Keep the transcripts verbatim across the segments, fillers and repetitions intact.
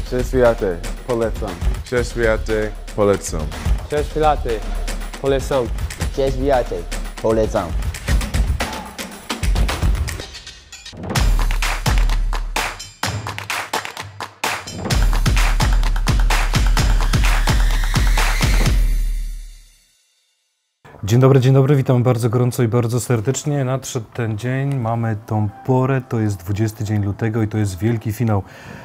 Przeświaty, polecam. Przeświaty, polecam. Przeświaty, polecam. Przeświaty, polecam. Dzień dobry, dzień dobry, witam bardzo gorąco i bardzo serdecznie. Nadszedł ten dzień, mamy tą porę, to jest dwudziesty dzień lutego i to jest wielki finał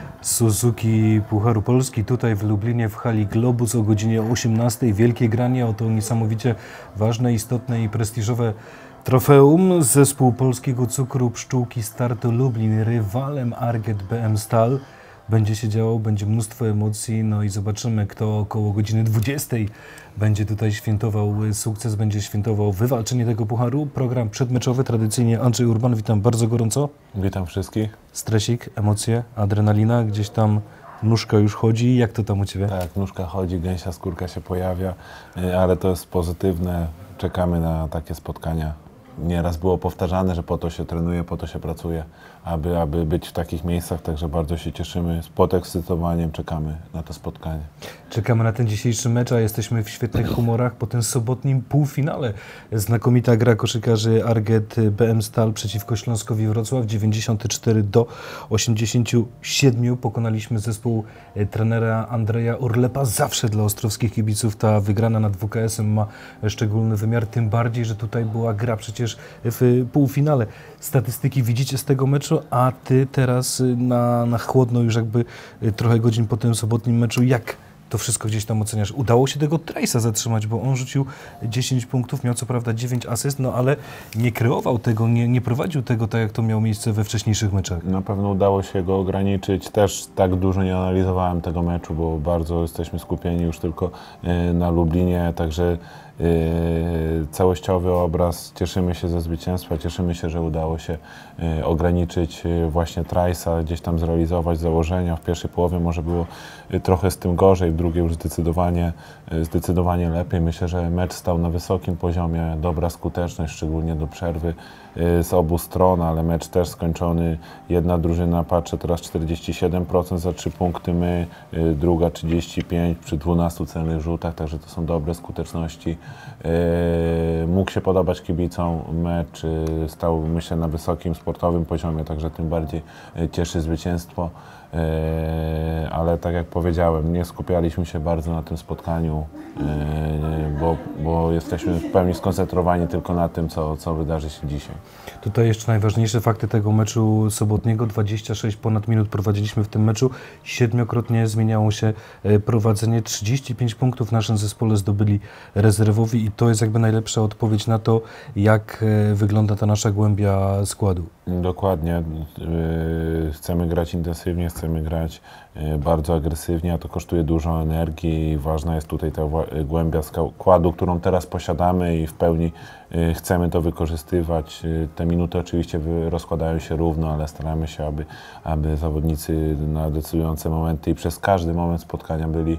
Suzuki Pucharu Polski tutaj w Lublinie w hali Globus o godzinie osiemnastej. Wielkie granie o to niesamowicie ważne, istotne i prestiżowe trofeum. Zespół Polskiego Cukru Pszczółki Startu Lublin rywalem Arget B M Stal. Będzie się działo, będzie mnóstwo emocji, no i zobaczymy, kto około godziny dwudziestej będzie tutaj świętował sukces, będzie świętował wywalczenie tego pucharu. Program przedmeczowy, tradycyjnie Andrzej Urban, witam bardzo gorąco. Witam wszystkich. Stresik, emocje, adrenalina, gdzieś tam nóżka już chodzi. Jak to tam u Ciebie? Tak, nóżka chodzi, gęsia skórka się pojawia, ale to jest pozytywne. Czekamy na takie spotkania. Nieraz było powtarzane, że po to się trenuje, po to się pracuje, aby, aby być w takich miejscach, także bardzo się cieszymy. Z podekscytowaniem czekamy na to spotkanie. Czekamy na ten dzisiejszy mecz, a jesteśmy w świetnych humorach po tym sobotnim półfinale. Znakomita gra koszykarzy Arget B M Stal przeciwko Śląskowi Wrocław, dziewięćdziesiąt cztery do osiemdziesięciu siedmiu. Pokonaliśmy zespół trenera Andrzeja Orlepa. Zawsze dla ostrowskich kibiców ta wygrana nad W K S-em ma szczególny wymiar, tym bardziej, że tutaj była gra przecież w półfinale. Statystyki widzicie z tego meczu, a Ty teraz na, na chłodno już jakby trochę godzin po tym sobotnim meczu, jak to wszystko gdzieś tam oceniasz? Udało się tego Trace'a zatrzymać, bo on rzucił dziesięć punktów, miał co prawda dziewięć asyst, no ale nie kreował tego, nie, nie prowadził tego tak, jak to miało miejsce we wcześniejszych meczach. Na pewno udało się go ograniczyć. Też tak dużo nie analizowałem tego meczu, bo bardzo jesteśmy skupieni już tylko na Lublinie, także Yy, całościowy obraz, cieszymy się ze zwycięstwa, cieszymy się, że udało się yy, ograniczyć yy, właśnie Trace'a, gdzieś tam zrealizować założenia. W pierwszej połowie może było yy, trochę z tym gorzej, w drugiej już zdecydowanie, yy, zdecydowanie lepiej. Myślę, że mecz stał na wysokim poziomie, dobra skuteczność, szczególnie do przerwy yy, z obu stron, ale mecz też skończony. Jedna drużyna patrzy teraz czterdzieści siedem procent za trzy punkty, my, yy, druga trzydzieści pięć przy dwunastu celnych rzutach, także to są dobre skuteczności. Yy, mógł się podobać kibicom, mecz yy, stał, myślę, na wysokim sportowym poziomie, także tym bardziej yy, cieszy zwycięstwo, yy, ale tak jak powiedziałem, nie skupialiśmy się bardzo na tym spotkaniu, yy, bo, bo jesteśmy w pełni skoncentrowani tylko na tym, co, co wydarzy się dzisiaj. Tutaj jeszcze najważniejsze fakty tego meczu sobotniego. dwadzieścia sześć ponad minut prowadziliśmy w tym meczu. Siedmiokrotnie zmieniało się prowadzenie. trzydzieści pięć punktów w naszym zespole zdobyli rezerwowi i to jest jakby najlepsza odpowiedź na to, jak wygląda ta nasza głębia składu. Dokładnie. Chcemy grać intensywnie, chcemy grać bardzo agresywnie, a to kosztuje dużo energii i ważna jest tutaj ta głębia składu, którą teraz posiadamy i w pełni chcemy to wykorzystywać. Te minuty oczywiście rozkładają się równo, ale staramy się, aby, aby zawodnicy na decydujące momenty i przez każdy moment spotkania byli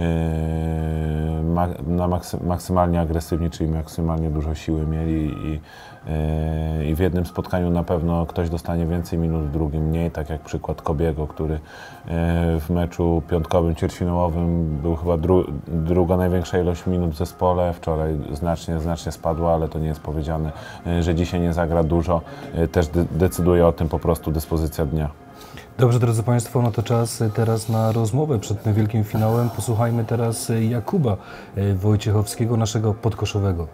na maksy, maksymalnie agresywni, czyli maksymalnie dużo siły mieli i, i w jednym spotkaniu na pewno ktoś dostanie więcej minut, w drugim mniej, tak jak przykład Kobiego, który w meczu piątkowym, ćwierćfinałowym był chyba dru, druga największa ilość minut w zespole. Wczoraj znacznie, znacznie spadła, ale to nie jest powiedziane, że dzisiaj nie zagra dużo. Też de decyduje o tym po prostu dyspozycja dnia. Dobrze, drodzy Państwo, no to czas teraz na rozmowę przed tym wielkim finałem. Posłuchajmy teraz Jakuba Wojciechowskiego, naszego podkoszowego.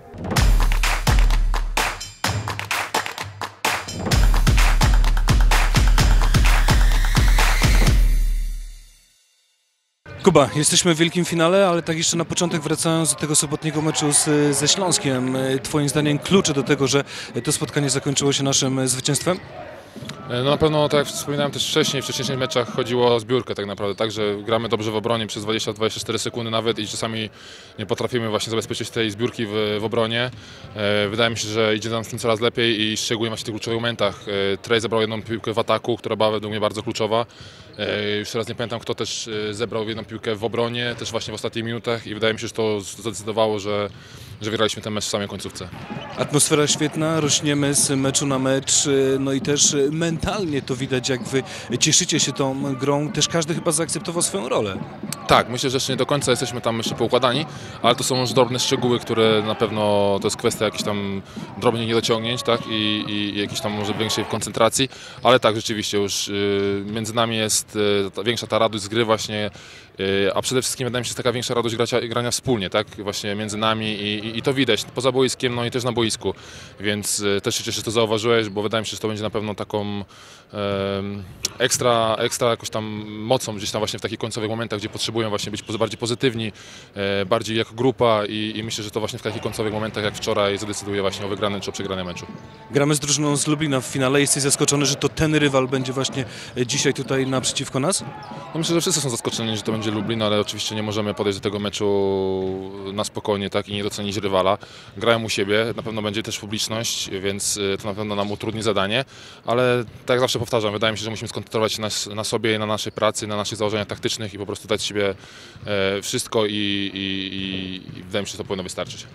Kuba, jesteśmy w wielkim finale, ale tak jeszcze na początek, wracając do tego sobotniego meczu z, ze Śląskiem, Twoim zdaniem klucze do tego, że to spotkanie zakończyło się naszym zwycięstwem? No na pewno, tak jak wspominałem też wcześniej, w wcześniejszych meczach chodziło o zbiórkę tak naprawdę, tak, że gramy dobrze w obronie przez dwadzieścia do dwudziestu czterech sekundy nawet i czasami nie potrafimy właśnie zabezpieczyć tej zbiórki w, w obronie. Wydaje mi się, że idzie nam w tym coraz lepiej i szczególnie właśnie w tych kluczowych momentach. Trey zebrał jedną piłkę w ataku, która była według mnie bardzo kluczowa. Już teraz nie pamiętam, kto też zebrał jedną piłkę w obronie, też właśnie w ostatnich minutach i wydaje mi się, że to zdecydowało, że że wygraliśmy ten mecz w samej końcówce. Atmosfera świetna, rośniemy z meczu na mecz, no i też mentalnie to widać, jak wy cieszycie się tą grą. Też każdy chyba zaakceptował swoją rolę. Tak, myślę, że jeszcze nie do końca jesteśmy tam jeszcze poukładani, ale to są już drobne szczegóły, które na pewno to jest kwestia jakichś tam drobnych niedociągnięć, tak, i, i jakiejś tam może większej koncentracji, ale tak, rzeczywiście już y, między nami jest y, ta, większa ta radość z gry właśnie, y, a przede wszystkim wydaje mi się, jest taka większa radość gracia, grania wspólnie, tak, właśnie między nami i, i, i to widać poza boiskiem, no i też na boisku, więc y, też się cieszę, że to zauważyłeś, bo wydaje mi się, że to będzie na pewno taką y, ekstra, ekstra jakoś tam mocą gdzieś tam właśnie w takich końcowych momentach, gdzie potrzebują właśnie być bardziej pozytywni, y, bardziej jako grupa i, i myślę, że to właśnie w takich końcowych momentach jak wczoraj zadecyduje właśnie o wygranym czy o przegranym meczu. Gramy z drużyną z Lublina w finale. Jesteś zaskoczony, że to ten rywal będzie właśnie dzisiaj tutaj naprzeciwko nas? No myślę, że wszyscy są zaskoczeni, że to będzie Lublin, ale oczywiście nie możemy podejść do tego meczu na spokojnie, tak, i nie docenić rywala. Grają u siebie, na pewno będzie też publiczność, więc to na pewno nam utrudni zadanie, ale tak jak zawsze powtarzam, wydaje mi się, że musimy skoncentrować się na, na sobie, na naszej pracy, na naszych założeniach taktycznych i po prostu dać z siebie wszystko i, i, i, i wydaje mi się, że to powinno wystarczyć.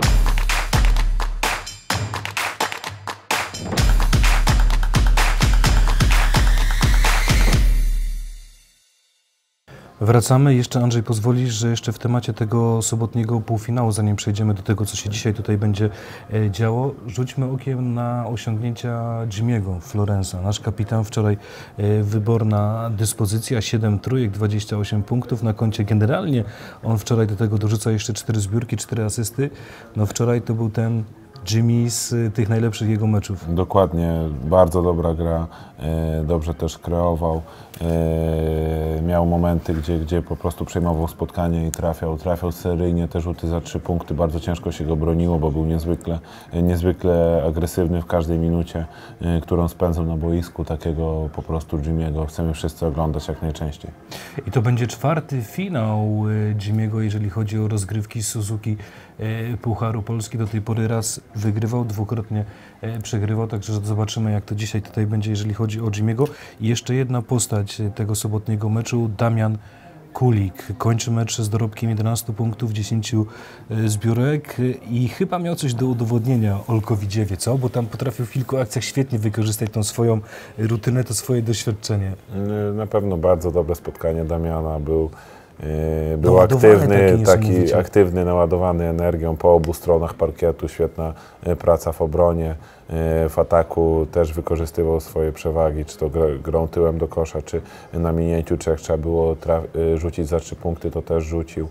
Wracamy. Jeszcze, Andrzej, pozwolisz, że jeszcze w temacie tego sobotniego półfinału, zanim przejdziemy do tego, co się dzisiaj tutaj będzie działo, rzućmy okiem na osiągnięcia Jimmy'ego Florensa. Nasz kapitan wczoraj wyborna dyspozycja, siedem trójek, dwadzieścia osiem punktów na koncie. Generalnie on wczoraj do tego dorzuca jeszcze cztery zbiórki, cztery asysty. No wczoraj to był ten Jimmy z tych najlepszych jego meczów. Dokładnie, bardzo dobra gra, dobrze też kreował, miał momenty, gdzie, gdzie po prostu przejmował spotkanie i trafiał, trafiał seryjnie, te rzuty za trzy punkty, bardzo ciężko się go broniło, bo był niezwykle, niezwykle agresywny w każdej minucie, którą spędzał na boisku, takiego po prostu Jimmy'ego chcemy wszyscy oglądać jak najczęściej. I to będzie czwarty finał Jimmy'ego, jeżeli chodzi o rozgrywki Suzuki Pucharu Polski. Do tej pory raz wygrywał, dwukrotnie przegrywał, także zobaczymy, jak to dzisiaj tutaj będzie, jeżeli chodzi o Jimmy'ego. I jeszcze jedna postać tego sobotniego meczu, Damian Kulik. Kończy mecz z dorobkiem jedenastu punktów, dziesięciu zbiórek i chyba miał coś do udowodnienia Olkowi Dziewie, co? Bo tam potrafił w kilku akcjach świetnie wykorzystać tą swoją rutynę, to swoje doświadczenie. Na pewno bardzo dobre spotkanie Damiana, był Był aktywny, taki, taki aktywny, naładowany energią po obu stronach parkietu, świetna praca w obronie, w ataku też wykorzystywał swoje przewagi, czy to grą tyłem do kosza, czy na minięciu, czy jak trzeba było rzucić za trzy punkty, to też rzucił.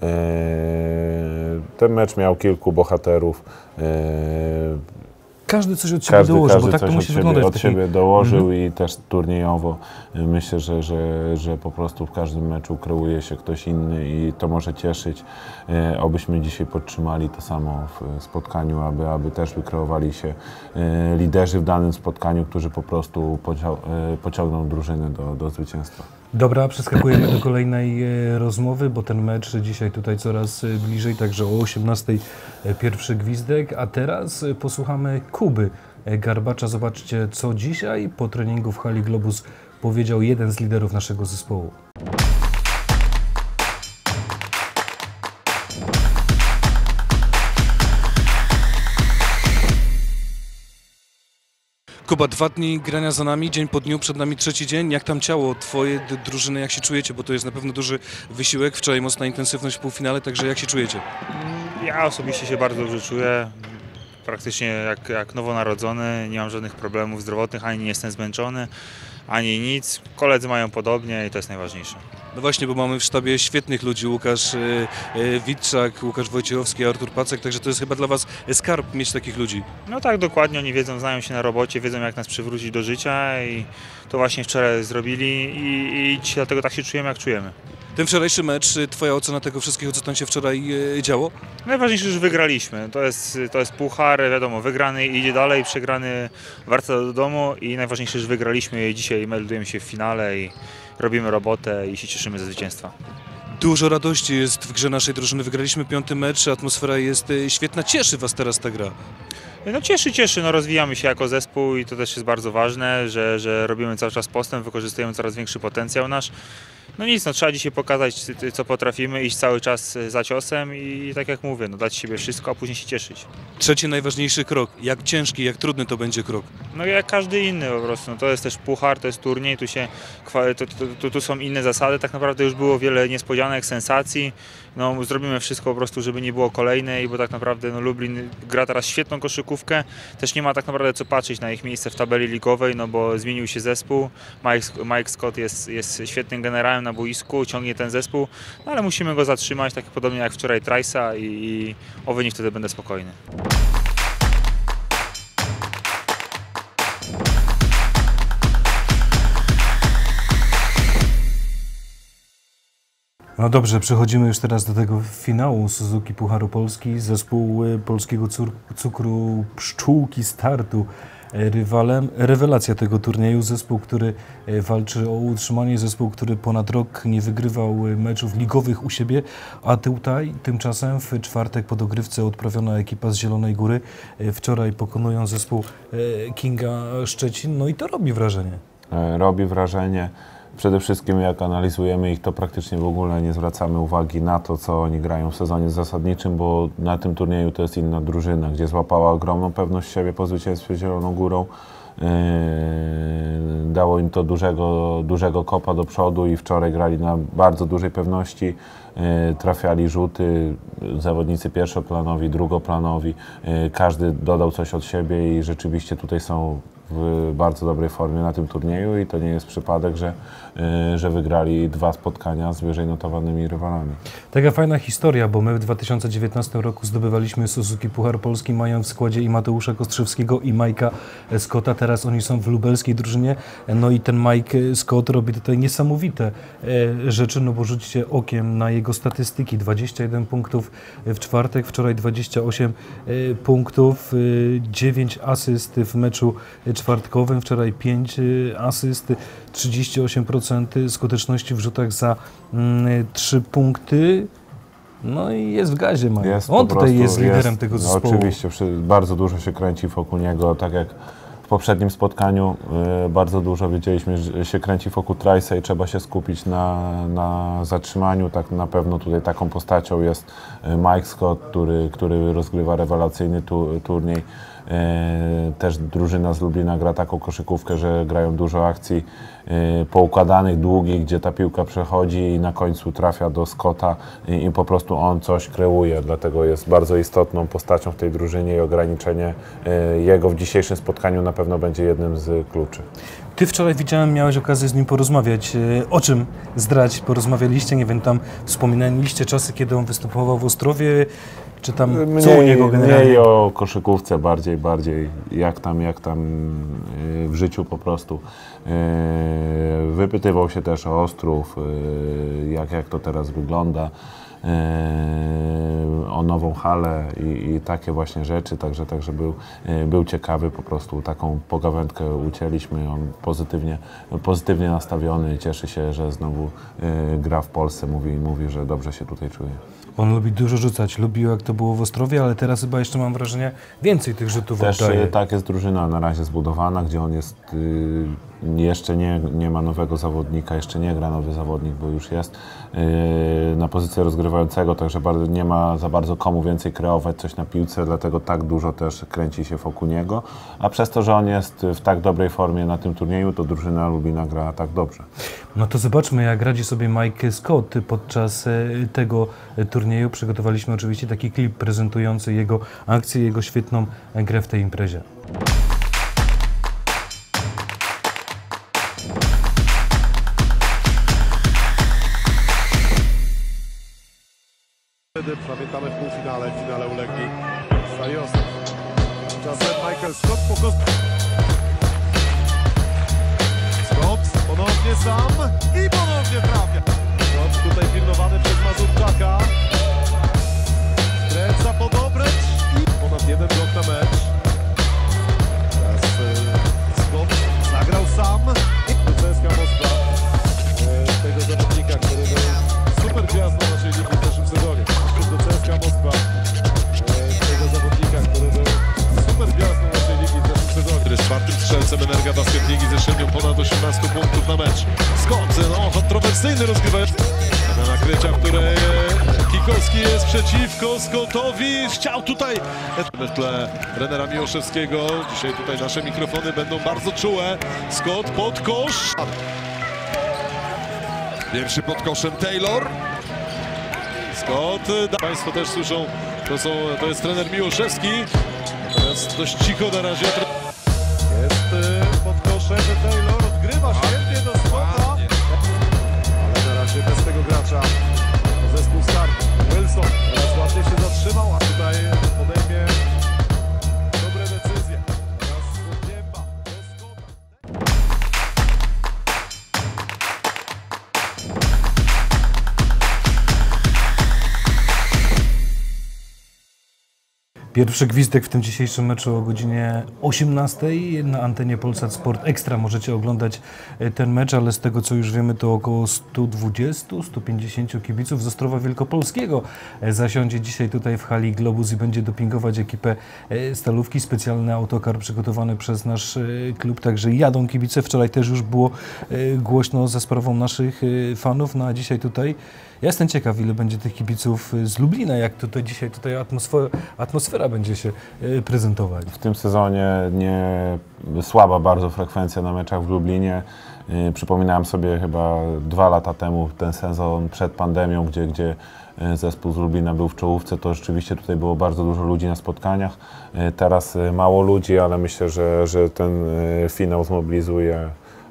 Ten mecz miał kilku bohaterów. Każdy coś od siebie każdy, dołożył, każdy bo tak to musi od wyglądać. Od takiej... siebie dołożył mhm. i też turniejowo myślę, że, że, że po prostu w każdym meczu kreuje się ktoś inny i to może cieszyć. E, obyśmy dzisiaj podtrzymali to samo w spotkaniu, aby, aby też wykreowali się e, liderzy w danym spotkaniu, którzy po prostu pocia e, pociągną drużynę do, do zwycięstwa. Dobra, przeskakujemy do kolejnej rozmowy, bo ten mecz dzisiaj tutaj coraz bliżej, także o osiemnastej pierwszy gwizdek, a teraz posłuchamy Kuby Garbacza. Zobaczcie, co dzisiaj po treningu w hali Globus powiedział jeden z liderów naszego zespołu. Kuba, dwa dni grania za nami, dzień po dniu, przed nami trzeci dzień. Jak tam ciało twoje drużyny, jak się czujecie? Bo to jest na pewno duży wysiłek, wczoraj mocna intensywność w półfinale, także jak się czujecie? Ja osobiście się bardzo dobrze czuję, praktycznie jak, jak nowonarodzony, nie mam żadnych problemów zdrowotnych, ani nie jestem zmęczony, ani nic. Koledzy mają podobnie i to jest najważniejsze. No właśnie, bo mamy w sztabie świetnych ludzi, Łukasz y, y, Witczak, Łukasz Wojciechowski, Artur Pacek, także to jest chyba dla was skarb mieć takich ludzi. No tak, dokładnie, oni wiedzą, znają się na robocie, wiedzą jak nas przywrócić do życia i to właśnie wczoraj zrobili i, i dzisiaj dlatego tak się czujemy, jak czujemy. Ten wczorajszy mecz, twoja ocena tego wszystkiego, co tam się wczoraj y, działo? Najważniejsze, że wygraliśmy. To jest, to jest puchar, wiadomo, wygrany idzie dalej, przegrany wraca do domu i najważniejsze, że wygraliśmy i dzisiaj meldujemy się w finale i robimy robotę i się cieszymy ze zwycięstwa. Dużo radości jest w grze naszej drużyny. Wygraliśmy piąty mecz, atmosfera jest świetna. Cieszy was teraz ta gra? No cieszy, cieszy. No rozwijamy się jako zespół i to też jest bardzo ważne, że, że robimy cały czas postęp, wykorzystujemy coraz większy potencjał nasz. No nic, no, trzeba dzisiaj pokazać, co potrafimy, iść cały czas za ciosem i tak jak mówię, no, dać siebie wszystko, a później się cieszyć. Trzeci najważniejszy krok. Jak ciężki, jak trudny to będzie krok? No jak każdy inny po prostu, no, to jest też puchar, to jest turniej, tu, się, tu, tu, tu są inne zasady, tak naprawdę już było wiele niespodzianek, sensacji, no, zrobimy wszystko po prostu, żeby nie było kolejnej, bo tak naprawdę no, Lublin gra teraz świetną koszykówkę, też nie ma tak naprawdę co patrzeć na ich miejsce w tabeli ligowej, no bo zmienił się zespół, Mike, Mike Scott jest, jest świetnym generałem na boisku, ciągnie ten zespół, no, ale musimy go zatrzymać, tak podobnie jak wczoraj Trice'a i, i o wynik wtedy będę spokojny. No dobrze, przechodzimy już teraz do tego finału Suzuki Pucharu Polski. Zespół polskiego cukru Pszczółki Startu rywalem. Rewelacja tego turnieju. Zespół, który walczy o utrzymanie. Zespół, który ponad rok nie wygrywał meczów ligowych u siebie. A tutaj tymczasem w czwartek po dogrywce odprawiona ekipa z Zielonej Góry. Wczoraj pokonują zespół Kinga Szczecin. No i to robi wrażenie. Robi wrażenie. Przede wszystkim jak analizujemy ich, to praktycznie w ogóle nie zwracamy uwagi na to, co oni grają w sezonie zasadniczym, bo na tym turnieju to jest inna drużyna, gdzie złapała ogromną pewność siebie po zwycięstwie Zieloną Górą. Yy, dało im to dużego, dużego kopa do przodu i wczoraj grali na bardzo dużej pewności. Yy, trafiali rzuty, zawodnicy pierwszoplanowi, drugoplanowi. Yy, każdy dodał coś od siebie i rzeczywiście tutaj są w bardzo dobrej formie na tym turnieju i to nie jest przypadek, że, yy, że wygrali dwa spotkania z wyżej notowanymi rywalami. Taka fajna historia, bo my w dwa tysiące dziewiętnastym roku zdobywaliśmy Suzuki Puchar Polski, mając w składzie i Mateusza Kostrzewskiego, i Majka Scotta. Teraz oni są w lubelskiej drużynie. No i ten Mike Scott robi tutaj niesamowite e, rzeczy, no bo rzućcie okiem na jego statystyki. dwadzieścia jeden punktów w czwartek, wczoraj dwadzieścia osiem e, punktów, e, dziewięć asyst w meczu czwartkowym, wczoraj pięć asyst, trzydzieści osiem procent skuteczności w rzutach za mm, trzy punkty. No i jest w gazie, Mike. Jest On po tutaj prostu, jest liderem jest, tego no zespołu. Oczywiście, bardzo dużo się kręci wokół niego, tak jak w poprzednim spotkaniu y, bardzo dużo wiedzieliśmy, że się kręci wokół Trice'a i trzeba się skupić na, na zatrzymaniu. Tak na pewno tutaj taką postacią jest Mike Scott, który, który rozgrywa rewelacyjny tu, turniej. Też drużyna z Lublina gra taką koszykówkę, że grają dużo akcji poukładanych, długich, gdzie ta piłka przechodzi i na końcu trafia do Scotta i, i po prostu on coś kreuje, dlatego jest bardzo istotną postacią w tej drużynie i ograniczenie jego w dzisiejszym spotkaniu na pewno będzie jednym z kluczy. Ty wczoraj widziałem, miałeś okazję z nim porozmawiać. O czym zdrać? Porozmawialiście, nie wiem, tam wspominaliście czasy, kiedy on występował w Ostrowie, czy tam mniej, co u niego generalnie? Mniej o koszykówce, bardziej, bardziej jak tam, jak tam w życiu po prostu. Wypytywał się też o Ostrów, jak, jak to teraz wygląda, o nową halę i, i takie właśnie rzeczy, także, także był, był ciekawy, po prostu taką pogawędkę ucięliśmy, on pozytywnie, pozytywnie nastawiony, cieszy się, że znowu gra w Polsce, mówi, mówi, że dobrze się tutaj czuje. On lubi dużo rzucać, lubił jak to było w Ostrowie, ale teraz chyba jeszcze mam wrażenie więcej tych rzutów Też oddaje. tak jest drużyna na razie zbudowana, gdzie on jest, y, jeszcze nie, nie ma nowego zawodnika, jeszcze nie gra nowy zawodnik, bo już jest y, na pozycję rozgrywającego, także bardzo, nie ma za bardzo komu więcej kreować coś na piłce, dlatego tak dużo też kręci się wokół niego, a przez to, że on jest w tak dobrej formie na tym turnieju, to drużyna Lubina gra tak dobrze. No to zobaczmy, jak radzi sobie Mike Scott podczas tego turnieju. Przygotowaliśmy oczywiście taki klip prezentujący jego akcję, jego świetną grę w tej imprezie. Pamiętamy w półfinale, w finale ulegli Staliosy. Czasem Michael Scott po prostu... Scott ponownie sam i ponownie trafia. Scott tutaj pilnowany przez Mazurczaka. Kręca po dobreć i ponad jeden blok na mecz. Teraz e, Scott zagrał sam. C S K A Moskwa e, tego zawodnika, który był super gwiazdą naszej ligi w zeszłym sezonie. Do C S K A Moskwa e, tego zawodnika, który był super gwiazdą naszej ligi w zeszłym sezonie. Który jest czwartym strzelcem Energa Basket Ligi ze średnią ponad osiemnaście punktów na mecz. Scott, no kontrowersyjny atrakcyjny rozgrywający. Na nakrycia, w której Kikowski jest przeciwko Scottowi. Chciał tutaj w tle trenera Miłoszewskiego. Dzisiaj tutaj nasze mikrofony będą bardzo czułe. Scott pod kosz. Pierwszy pod koszem Taylor. Scott, Państwo też słyszą, to, są, to jest trener Miłoszewski. Natomiast dość cicho na razie. Jest pod koszem Taylor, odgrywa świetnie do Scotta. Ale na razie bez tego gracza zespół start. Wilson teraz ładnie się zatrzymał, a tutaj podejmie dobre decyzje. Teraz Niemba do Scotta. Pierwszy gwizdek w tym dzisiejszym meczu o godzinie osiemnastej na antenie Polsat Sport Extra. Możecie oglądać ten mecz, ale z tego co już wiemy, to około sto dwadzieścia do stu pięćdziesięciu kibiców z Ostrowa Wielkopolskiego zasiądzie dzisiaj tutaj w hali Globus i będzie dopingować ekipę Stalówki. Specjalny autokar przygotowany przez nasz klub, także jadą kibice. Wczoraj też już było głośno za sprawą naszych fanów, no a dzisiaj tutaj ja jestem ciekaw, ile będzie tych kibiców z Lublina, jak tutaj dzisiaj tutaj atmosfera, atmosfera będzie się prezentować. W tym sezonie nie słaba bardzo frekwencja na meczach w Lublinie. Przypominałem sobie chyba dwa lata temu ten sezon przed pandemią, gdzie, gdzie zespół z Lublina był w czołówce, to rzeczywiście tutaj było bardzo dużo ludzi na spotkaniach. Teraz mało ludzi, ale myślę, że, że ten finał zmobilizuje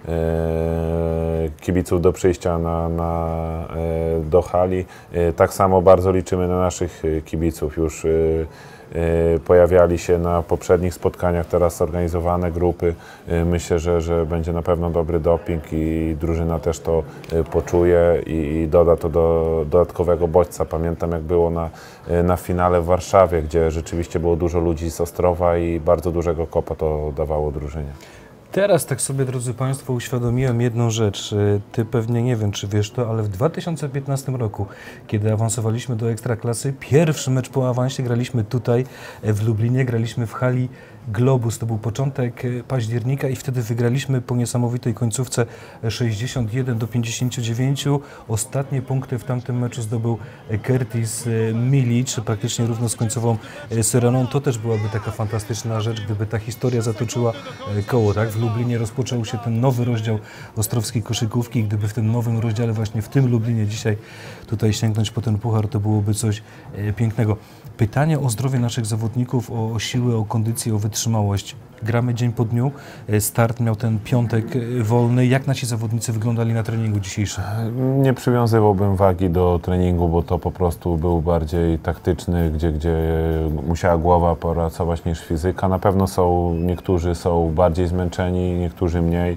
kibiców do przyjścia na, na, do hali. Tak samo bardzo liczymy na naszych kibiców. Już pojawiali się na poprzednich spotkaniach, teraz zorganizowane grupy. Myślę, że, że będzie na pewno dobry doping i drużyna też to poczuje i, i doda to do dodatkowego bodźca. Pamiętam, jak było na, na finale w Warszawie, gdzie rzeczywiście było dużo ludzi z Ostrowa i bardzo dużego kopa to dawało drużynie. Teraz tak sobie, drodzy Państwo, uświadomiłem jedną rzecz. Ty pewnie nie wiem, czy wiesz to, ale w dwa tysiące piętnastym roku, kiedy awansowaliśmy do Ekstraklasy, pierwszy mecz po awansie graliśmy tutaj w Lublinie, graliśmy w hali Globus. To był początek października i wtedy wygraliśmy po niesamowitej końcówce sześćdziesiąt jeden do pięćdziesięciu dziewięciu. Ostatnie punkty w tamtym meczu zdobył Curtis Milic, praktycznie równo z końcową syreną. To też byłaby taka fantastyczna rzecz, gdyby ta historia zatoczyła koło, tak? W Lublinie rozpoczął się ten nowy rozdział ostrowskiej koszykówki. Gdyby w tym nowym rozdziale, właśnie w tym Lublinie dzisiaj tutaj sięgnąć po ten puchar, to byłoby coś pięknego. Pytanie o zdrowie naszych zawodników, o siłę, o kondycję, o wytrzymałość. Gramy dzień po dniu. Start miał ten piątek wolny. Jak nasi zawodnicy wyglądali na treningu dzisiejszym? Nie przywiązywałbym wagi do treningu, bo to po prostu był bardziej taktyczny, gdzie, gdzie musiała głowa pracować niż fizyka. Na pewno są, niektórzy są bardziej zmęczeni, niektórzy mniej.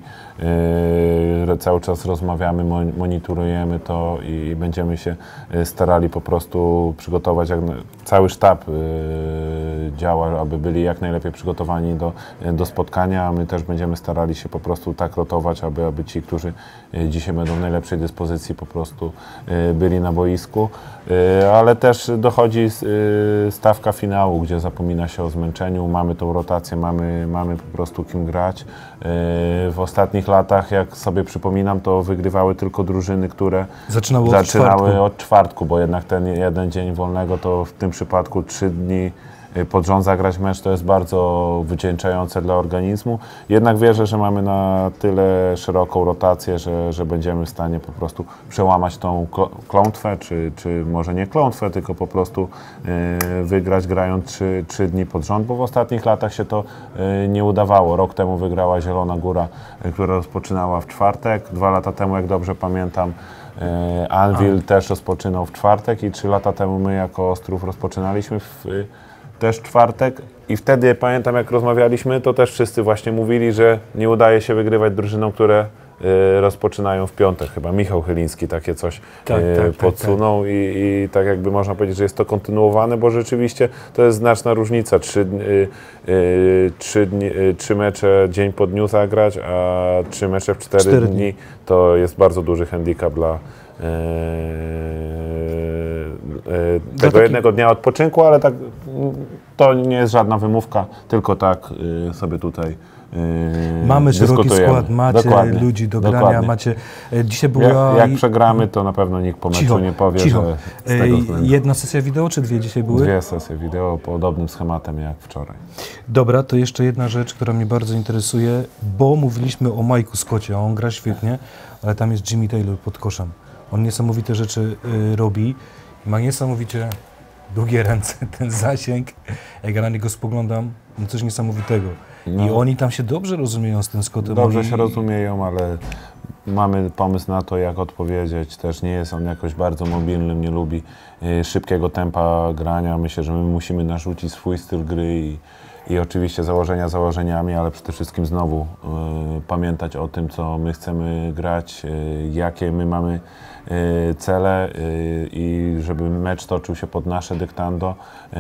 Yy, cały czas rozmawiamy, monitorujemy to i będziemy się starali po prostu przygotować, jak cały sztab yy, działa, aby byli jak najlepiej przygotowani do do spotkania, a my też będziemy starali się po prostu tak rotować, aby, aby ci, którzy dzisiaj będą w najlepszej dyspozycji, po prostu byli na boisku. Ale też dochodzi stawka finału, gdzie zapomina się o zmęczeniu, mamy tą rotację, mamy, mamy po prostu kim grać. W ostatnich latach, jak sobie przypominam, to wygrywały tylko drużyny, które zaczynały, zaczynały od, czwartku. od czwartku, bo jednak ten jeden dzień wolnego to w tym przypadku trzy dni pod rząd zagrać mecz to jest bardzo wycieńczające dla organizmu. Jednak wierzę, że mamy na tyle szeroką rotację, że, że będziemy w stanie po prostu przełamać tą klątwę, czy, czy może nie klątwę, tylko po prostu y, wygrać grając trzy, trzy dni pod rząd, bo w ostatnich latach się to y, nie udawało. Rok temu wygrała Zielona Góra, y, która rozpoczynała w czwartek. Dwa lata temu, jak dobrze pamiętam, y, Anvil A. też rozpoczynał w czwartek i trzy lata temu my jako Ostrów rozpoczynaliśmy w y, też czwartek i wtedy pamiętam, jak rozmawialiśmy, to też wszyscy właśnie mówili, że nie udaje się wygrywać drużynom, które y, rozpoczynają w piątek. Chyba Michał Chyliński takie coś tak, y, tak, podsunął tak, tak. I, i tak jakby można powiedzieć, że jest to kontynuowane, bo rzeczywiście to jest znaczna różnica. Trzy, y, y, trzy, dni, y, trzy mecze dzień po dniu zagrać, a trzy mecze w cztery, cztery dni. dni to jest bardzo duży handicap dla y, y, tego taki... jednego dnia odpoczynku, ale tak to nie jest żadna wymówka, tylko tak y, sobie tutaj y, Mamy szeroki dyskutujemy. skład, macie Dokładnie, ludzi do grania, dokładnie. macie... e, Dzisiaj była... Jak, jak przegramy, to na pewno nikt po meczu Cicho, nie powie, cicho. że z tego E, względu. Jedna sesja wideo, czy dwie dzisiaj były? Dwie sesje wideo podobnym schematem jak wczoraj. Dobra, to jeszcze jedna rzecz, która mnie bardzo interesuje, bo mówiliśmy o Majku Scotcie, a on gra świetnie, ale tam jest Jimmy Taylor pod koszem. On niesamowite rzeczy y, robi, ma niesamowicie długie ręce, ten zasięg. Jak ja na niego spoglądam, no coś niesamowitego. I No. oni tam się dobrze rozumieją z tym Scottem. Dobrze oni... się rozumieją, ale mamy pomysł na to, jak odpowiedzieć. Też nie jest on jakoś bardzo mobilnym, nie lubi y, szybkiego tempa grania. Myślę, że my musimy narzucić swój styl gry i, i oczywiście założenia założeniami, ale przede wszystkim znowu y, pamiętać o tym, co my chcemy grać, y, jakie my mamy y, cele y, i żeby mecz toczył się pod nasze dyktando, y,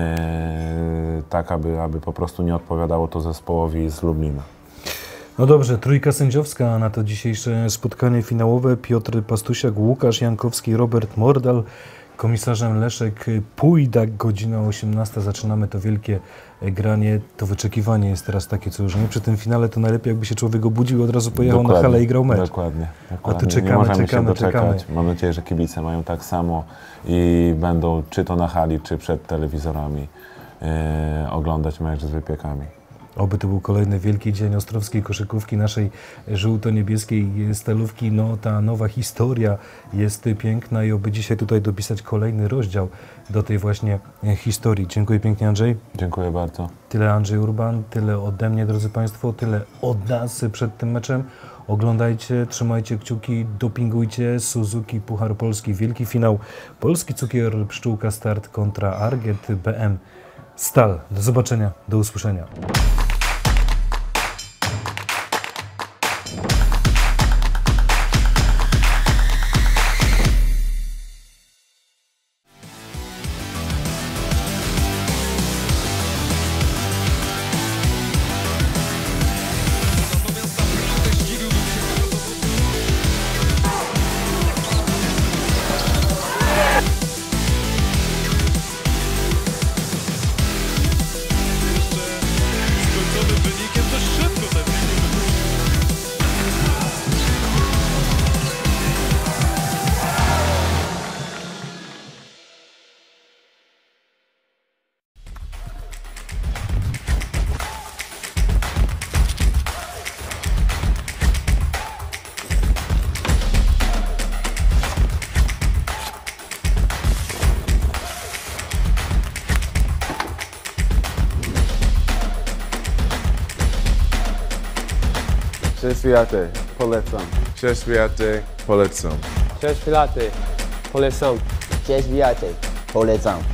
tak aby, aby po prostu nie odpowiadało to zespołowi z Lublina. No dobrze, trójka sędziowska na to dzisiejsze spotkanie finałowe. Piotr Pastusiak, Łukasz Jankowski, Robert Mordal, komisarzem Leszek Pujdak, godzina osiemnasta. Zaczynamy to wielkie granie. To wyczekiwanie jest teraz takie, co już nie. Przy tym finale to najlepiej, jakby się człowiek obudził i od razu pojechał Dokładnie, na halę i grał mecz. Dokładnie, dokładnie. A tu czekamy, nie możemy czekamy, się doczekać. czekamy. Mam nadzieję, że kibice mają tak samo i będą czy to na hali, czy przed telewizorami e, oglądać mecz z wypiekami. Oby to był kolejny wielki dzień ostrowskiej koszykówki, naszej żółto-niebieskiej stalówki. No, ta nowa historia jest piękna i oby dzisiaj tutaj dopisać kolejny rozdział do tej właśnie historii. Dziękuję pięknie, Andrzej. Dziękuję bardzo. Tyle Andrzej Urban, tyle ode mnie, drodzy Państwo, tyle od nas przed tym meczem. Oglądajcie, trzymajcie kciuki, dopingujcie. Suzuki, Puchar Polski, wielki finał. Polski Cukier, Pszczółka Start kontra Arget B M Stal. Do zobaczenia, do usłyszenia. Skończonym wynikiem też szybko ten Je suis athée. Polecam. Je suis athée. Polecam. Cześć Filaty, polecam. Cześć, wiatek. Polecam.